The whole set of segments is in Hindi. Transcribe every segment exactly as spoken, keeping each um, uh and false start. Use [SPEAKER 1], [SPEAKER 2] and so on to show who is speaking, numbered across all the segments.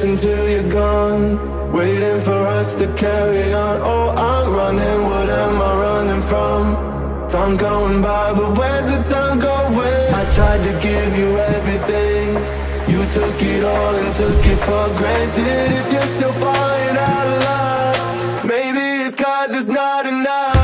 [SPEAKER 1] chasing till you're gone, waiting for us to carry on. Oh, I'm running, what am I running from? Time's going by, but where's the time going? I tried to give you everything, you took it all and took it for granted. If you're still falling out of love, maybe it's cause it's not enough.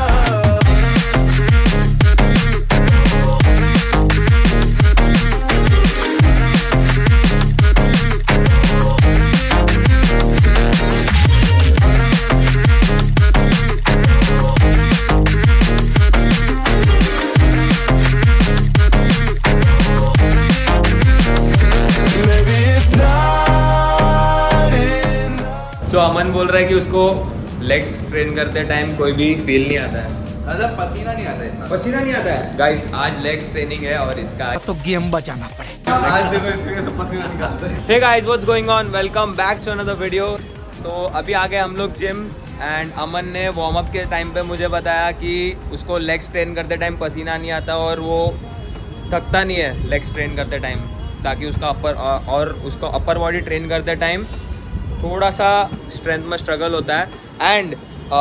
[SPEAKER 2] So so, अमन बोल रहा है कि उसको लेग्स ट्रेन करते टाइम कोई भी फील नहीं आता है, मतलब पसीना नहीं आता है, पसीना नहीं आता है। गाइस आज लेग्स ट्रेनिंग है और इसका तो गेम बचाना पड़ेगा। आज देखो इसमें तो पसीना निकालते हैं। Hey guys, what's going on, welcome back to another video. तो अभी आ गए हम लोग जिम एंड अमन ने वार्म अप के टाइम पे मुझे बताया कि उसको लेग्स ट्रेन करते टाइम पसीना नहीं आता और वो थकता नहीं है लेग्स ट्रेन करते टाइम, ताकि उसका अपर और उसको अपर बॉडी ट्रेन करते टाइम थोड़ा सा स्ट्रेंथ में स्ट्रगल होता है। एंड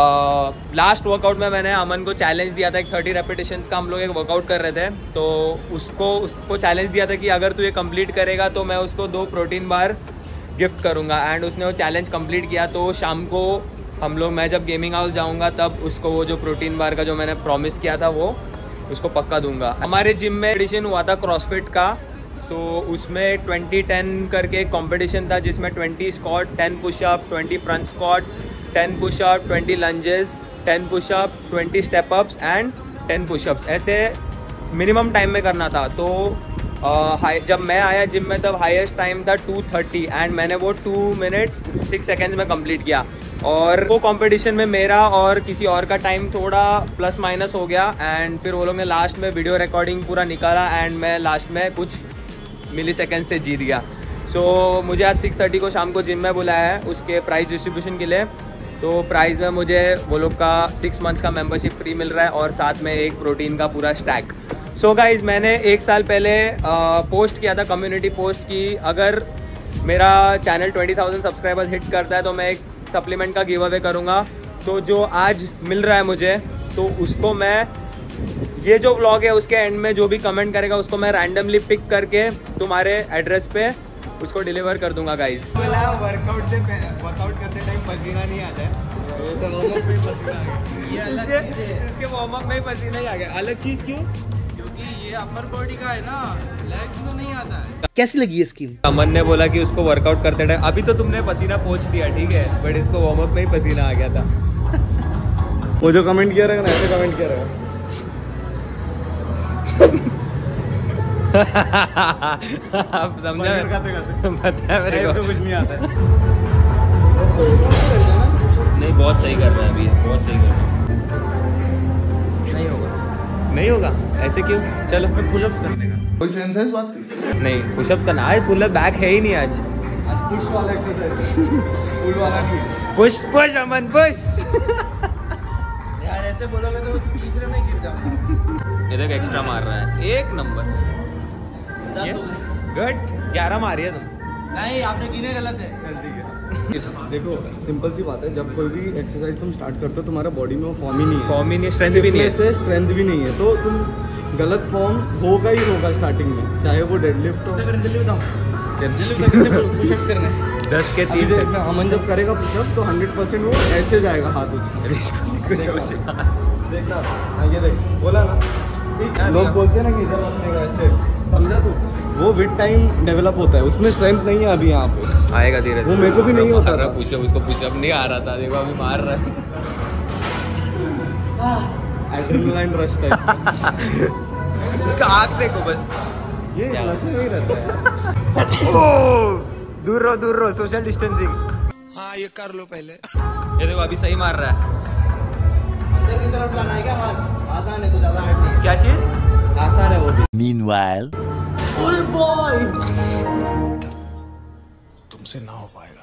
[SPEAKER 2] लास्ट वर्कआउट में मैंने अमन को चैलेंज दिया था, एक थर्टी रेपिटेशंस का हम लोग एक वर्कआउट कर रहे थे, तो उसको उसको चैलेंज दिया था कि अगर तू ये कंप्लीट करेगा तो मैं उसको दो प्रोटीन बार गिफ्ट करूँगा। एंड उसने वो चैलेंज कंप्लीट किया, तो शाम को हम लोग मैं जब गेमिंग हाउस जाऊँगा तब उसको वो जो प्रोटीन बार का जो मैंने प्रॉमिस किया था वो उसको पक्का दूंगा। हमारे जिम में एडिशन हुआ था क्रॉसफिट का, तो उसमें ट्वेंटी टेन करके एक कॉम्पिटिशन था जिसमें twenty squat, ten pushup, twenty front squat, ten pushup, twenty lunges, ten pushup, twenty step ups and ten pushups, ऐसे मिनिमम टाइम में करना था। तो आ, जब मैं आया जिम में तब हाईएस्ट टाइम था टू थर्टी एंड मैंने वो टू मिनट सिक्स सेकेंड्स में कंप्लीट किया। और वो कंपटीशन में मेरा और किसी और का टाइम थोड़ा प्लस माइनस हो गया एंड फिर वो लोग ने लास्ट में वीडियो रिकॉर्डिंग पूरा निकाला एंड मैं लास्ट में कुछ मिली सेकेंड से जीत गया। सो so, मुझे आज सिक्स थर्टी को शाम को जिम में बुलाया है उसके प्राइस डिस्ट्रीब्यूशन के लिए। तो प्राइस में मुझे वो लोग का सिक्स मंथ्स का मेंबरशिप फ्री मिल रहा है और साथ में एक प्रोटीन का पूरा स्टैक। सो गाइज, मैंने एक साल पहले आ, पोस्ट किया था कम्युनिटी पोस्ट की अगर मेरा channel twenty thousand subscribers hit करता है तो मैं एक सप्लीमेंट का गिव अवे करूँगा। तो जो आज मिल रहा है मुझे, तो उसको मैं ये जो व्लॉग है उसके एंड में जो भी कमेंट करेगा उसको मैं रैंडमली पिक करके तुम्हारे एड्रेस पे उसको डिलीवर कर दूंगा। गाइस वर्कआउट से वर्कआउट करते टाइम पसीना नहीं आता है, इसके वार्म अप में ही पसीना ही आ गया। अलग चीज़ क्यों? क्योंकि ये अपर बॉडी का है ना, लेग्स में नहीं आता है।
[SPEAKER 3] कैसी लगी ये स्कीम?
[SPEAKER 2] अमन ने बोला कि उसको वर्कआउट करते टाइम, अभी तो तुमने पसीना पोंछ दिया ठीक है, बट इसको वार्म अप में ही पसीना आ गया था।
[SPEAKER 4] वो जो कमेंट किया रहेगा ना, ऐसे कमेंट किया रहेगा
[SPEAKER 2] आप समझा? पता मेरे को
[SPEAKER 4] कुछ नहीं आता है।
[SPEAKER 2] नहीं, बहुत सही कर रहा है अभी, बहुत सही कर रहा है। नहीं होगा, नहीं होगा, ऐसे क्यों? चलो पुशअप्स करने का
[SPEAKER 4] कोई सेंस है इस बात की?
[SPEAKER 2] नहीं, पुशअप करना आज, पुल बैक है ही नहीं आज।
[SPEAKER 4] पुश वाला एक्सरसाइज, पुल वाला नहीं।
[SPEAKER 2] Push push Aman push.
[SPEAKER 3] यार ऐसे बोलोगे तो तीसरे में गिर जाऊंगा।
[SPEAKER 2] ये देख एक्स्ट्रा मार रहा है, एक नंबर। गुड, ग्यारह मारी है तुम।
[SPEAKER 3] नहीं, आपने गिने गलत है।
[SPEAKER 4] चल ठीक है। देखो सिंपल सी बात है, जब कोई भी एक्सरसाइज तुम स्टार्ट करते हो तुम्हारा बॉडी में वो फॉर्म ही नहीं है,
[SPEAKER 2] फॉर्म ही नहीं, स्ट्रेंथ भी नहीं है,
[SPEAKER 4] से स्ट्रेंथ भी नहीं है, तो तुम गलत फॉर्म होगा ही होगा स्टार्टिंग में, चाहे वो डेडलिफ्ट हो।
[SPEAKER 3] जल्दी बताओ, पुशअप्स करने
[SPEAKER 2] दस के तीन से।
[SPEAKER 4] अमन जब करेगा पुशअप तो हंड्रेड परसेंट वो ऐसे जाएगा हाथ उसका। देखना, ये देख बोला ना, लोग बोलते हैं ना कि इधर रखने ऐसे, समझा तू? वो विद टाइम डेवलप होता है, उसमें स्ट्रेंथ नहीं है अभी यहाँ पे,
[SPEAKER 2] आएगा धीरे धीरे।
[SPEAKER 4] वो मेरे को भी नहीं होता था
[SPEAKER 2] पुशअप, उसको पुशअप नहीं आ रहा था, देखो अभी मार रहा है।
[SPEAKER 4] Adrenaline rush type.
[SPEAKER 2] उसका आँख देखो बस,
[SPEAKER 4] ये ऐसे नहीं रहता है।
[SPEAKER 2] दूर रहो, दूर रहो, सोशल डिस्टेंसिंग।
[SPEAKER 3] हाँ ये कर लो पहले।
[SPEAKER 2] ये देखो अभी सही मार रहा है।
[SPEAKER 3] अंदर की तरफ लाना है क्या हाथ? आसान है, तो ज्यादा हार्ड नहीं।
[SPEAKER 2] क्या चीज?
[SPEAKER 3] आसान है वो भी।
[SPEAKER 5] Meanwhile,
[SPEAKER 3] full boy.
[SPEAKER 5] तुमसे ना हो पाएगा।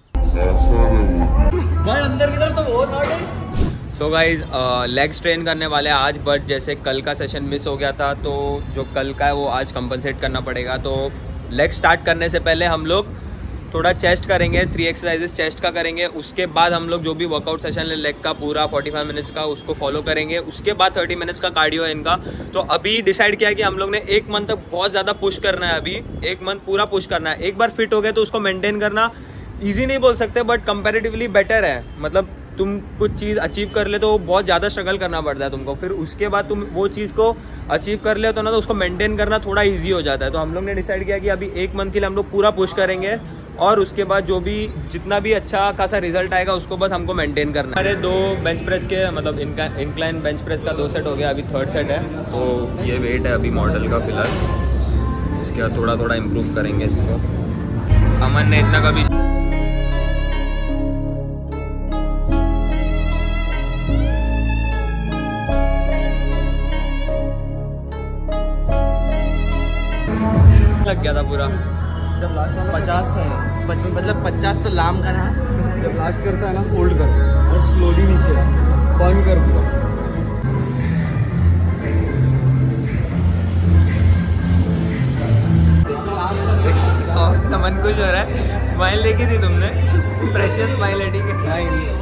[SPEAKER 3] भाई अंदर की तरफ तो बहुत हार्ड है।
[SPEAKER 2] सो गाइज लेग्स ट्रेन करने वाले आज, बट जैसे कल का सेशन मिस हो गया था तो जो कल का है वो आज कंपनसेट करना पड़ेगा। तो लेग स्टार्ट करने से पहले हम लोग थोड़ा चेस्ट करेंगे, थ्री एक्सरसाइजेस चेस्ट का करेंगे। उसके बाद हम लोग जो भी वर्कआउट सेशन है लेग का पूरा पैंतालीस मिनट्स का उसको फॉलो करेंगे। उसके बाद तीस मिनट्स का कार्डियो है इनका। तो अभी डिसाइड किया कि हम लोग ने एक मंथ तक बहुत ज़्यादा पुश करना है। अभी एक मंथ पूरा पुश करना है। एक बार फिट हो गए तो उसको मेंटेन करना ईजी नहीं बोल सकते, बट कंपैरेटिवली बेटर है। मतलब तुम कुछ चीज़ अचीव कर ले तो बहुत ज़्यादा स्ट्रगल करना पड़ता है तुमको, फिर उसके बाद तुम वो चीज़ को अचीव कर ले तो ना तो उसको मेंटेन करना थोड़ा इजी हो जाता है। तो हम लोग ने डिसाइड किया कि अभी एक मंथ के लिए हम लोग पूरा पुश करेंगे और उसके बाद जो भी जितना भी अच्छा खासा रिजल्ट आएगा उसको बस हमको मेंटेन करना है। हमारे दो बेंच प्रेस के मतलब इनका इंक्लाइन बेंच प्रेस का दो सेट हो गया, अभी थर्ड सेट है। तो ये वेट है अभी मॉडल का फिलहाल। इसके बाद थोड़ा थोड़ा इम्प्रूव करेंगे इसको। अमन ने इतना कभी लग गया था पूरा।
[SPEAKER 4] जब लास्ट वाला
[SPEAKER 3] पचास का है, पच- मतलब पचास तो लाम का ना।
[SPEAKER 4] जब लास्ट करता है ना होल्ड कर और स्लोली नीचे बंद कर पूरा।
[SPEAKER 2] मन खुश हो रहा है। स्माइल देखी थी तुमने? प्रेशियस स्माइल है, ठीक है।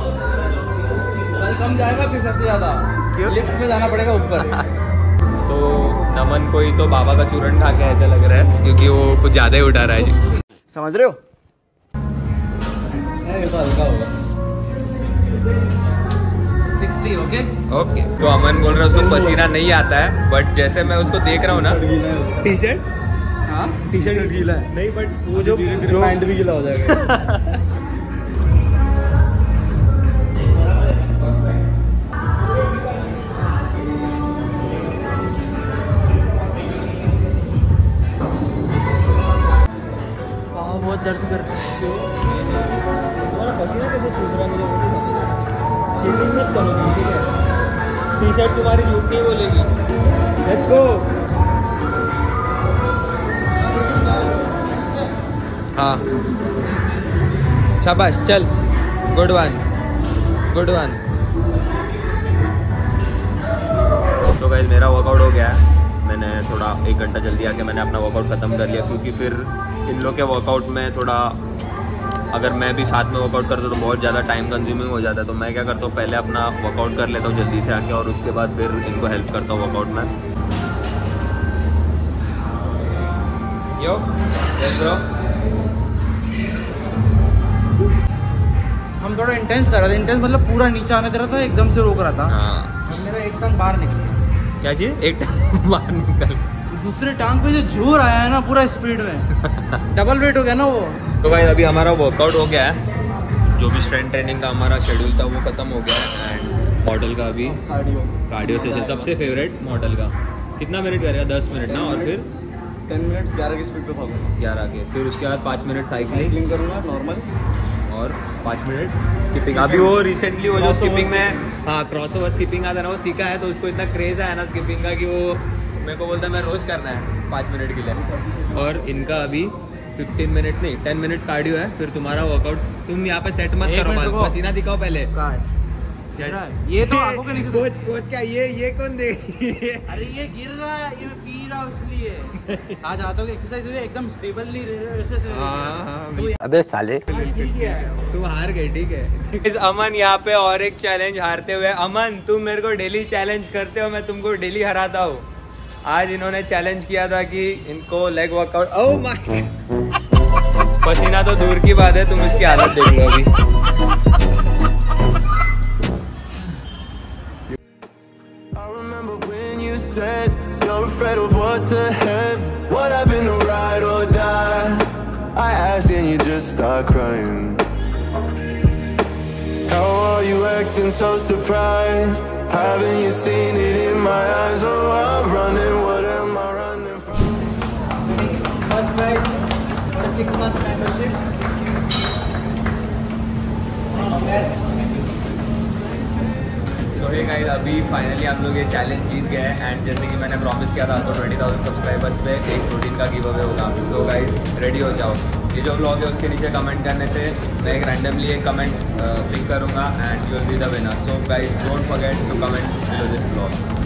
[SPEAKER 3] कल कम जाएगा फिर सबसे ज्यादा।
[SPEAKER 2] क्यों?
[SPEAKER 3] लिफ्ट में जाना पड़ेगा ऊपर।
[SPEAKER 2] तो नमन को ही तो बाबा का चूरन खा के ऐसा लग रहा है क्योंकि वो कुछ ज़्यादा ही उठा रहा है जी।
[SPEAKER 5] समझ रहे हो?
[SPEAKER 4] ये तो हल्का होगा।
[SPEAKER 3] Sixty okay
[SPEAKER 2] okay. तो अमन बोल रहा है उसको पसीना नहीं आता है, बट जैसे मैं उसको देख रहा हूँ ना,
[SPEAKER 4] गीला है उसका।
[SPEAKER 2] टी शर्ट
[SPEAKER 3] हाँ
[SPEAKER 2] टी शर्ट
[SPEAKER 4] गीला है।
[SPEAKER 2] नहीं, बट वो जो
[SPEAKER 4] धीरे धीरे
[SPEAKER 2] जो
[SPEAKER 4] पैंट भी गीला हो जाएगा।
[SPEAKER 3] बहुत दर्द कर रहा है।
[SPEAKER 4] तुम्हारा पसीना कैसे सूख रहा है मुझे वो नहीं समझ रहा। चीटिंग मत करो, ठीक है?
[SPEAKER 2] टी शर्ट तुम्हारी झूठ नहीं बोलेगी।
[SPEAKER 4] Let's go.
[SPEAKER 2] हाँ शाबाश, चल, गुड वन गुड वन। तो गाइस मेरा वर्कआउट हो गया है। मैंने थोड़ा एक घंटा जल्दी आके मैंने अपना वर्कआउट ख़त्म कर लिया क्योंकि फिर इन लोग के वर्कआउट में थोड़ा अगर मैं भी साथ में वर्कआउट करता तो बहुत ज़्यादा टाइम कंज्यूमिंग हो जाता है। तो मैं क्या करता हूँ, पहले अपना वर्कआउट कर लेता हूँ जल्दी से आके और उसके बाद फिर इनको हेल्प करता हूँ वर्कआउट में। Yo yes bro.
[SPEAKER 3] हम थोड़ा इंटेंस कर रहे थे। इंटेंस मतलब पूरा नीचे आने दे रहा था, एकदम से रोक रहा था।
[SPEAKER 2] हाँ,
[SPEAKER 3] और मेरा एक टांग बाहर निकल गया।
[SPEAKER 2] क्या चीज़? एक टाइम बाहर निकल।
[SPEAKER 3] दूसरे टांग पे जो जोर आया है ना पूरा स्पीड में, डबल वेट हो गया ना वो।
[SPEAKER 2] तो भाई अभी हमारा वर्कआउट हो गया है। जो भी स्ट्रेंथ ट्रेनिंग का हमारा शेड्यूल था वो ख़त्म हो गया है। एंड मॉडल का अभी
[SPEAKER 4] कार्डियो
[SPEAKER 2] कार्डियो सेशन सबसे फेवरेट मॉडल का। कितना मिनट करेगा? दस मिनट ना, और फिर
[SPEAKER 4] टेन मिनट्स ग्यारह की स्पीड पे भागूंगा।
[SPEAKER 2] ग्यारह के, फिर उसके बाद पाँच मिनट साइकिलिंग
[SPEAKER 4] साइकिलिंग करूँगा नॉर्मल
[SPEAKER 2] और पाँच मिनट स्किपिंग। अभी वो रिसेंटली वो जो
[SPEAKER 4] Crossover
[SPEAKER 2] स्किपिंग में हाँ क्रॉस ओवर स्किपिंग आता है ना, वो सीखा है। तो उसको इतना क्रेज़ है ना स्किपिंग का कि वो मेरे को बोलता है मैं रोज़ करना है पाँच मिनट के लिए। और इनका अभी फिफ्टीन मिनट नहीं टेन मिनट्स कार्डियो है, फिर तुम्हारा वर्कआउट। तुम यहाँ पे सेट मत
[SPEAKER 3] एक
[SPEAKER 2] करो,
[SPEAKER 3] मिनट
[SPEAKER 2] बस
[SPEAKER 3] रुको।
[SPEAKER 2] पसीना दिखाओ पहले। क्या
[SPEAKER 3] गिर रहा है। ये तो आंखों के नीचे तो-
[SPEAKER 2] कोच कोच क्या ये ये कौन दे?
[SPEAKER 3] अरे ये गिर रहा है, ये मैं पी रहा हूँ इसलिए। आज आता हूँ एक्सरसाइज हो जाए, एकदम स्टेबल नहीं रह रहा ऐसे से।
[SPEAKER 2] हाँ हाँ
[SPEAKER 3] तो
[SPEAKER 5] अबे साले।
[SPEAKER 3] ठीक है।
[SPEAKER 2] तुम हार गए, ठीक है। अमन यहाँ पे और एक चैलेंज हारते हुए। अमन तुम मेरे को डेली चैलेंज करते हो, मैं तुमको डेली हराता हूँ। आज इन्होंने चैलेंज किया था कि इनको लेग वर्कआउट। ओह माय, पसीना तो दूर की बात है, तुम इसकी हालत देख लो अभी।
[SPEAKER 1] I remember when you said you're afraid of what's ahead. What happened to ride or die? I asked and you just start crying. How are you acting so surprised? Haven't you seen it in my eyes? Oh, I'm running, what am I running from?
[SPEAKER 3] First prize, six months membership. Congrats.
[SPEAKER 2] तो हे गाइस, अभी फाइनली हम लोग ये चैलेंज जीत गए हैं। एंड जैसे कि मैंने प्रॉमिस किया था तो ट्वेंटी थाउजेंड सब्सक्राइबर्स पे एक प्रोटीन का गिव अवे होगा। सो गाइस रेडी हो जाओ। ये जो ब्लॉग है उसके नीचे कमेंट करने से मैं एक रैंडमली एक कमेंट पिक करूँगा and you will be the winner. So guys don't forget to comment below this blog.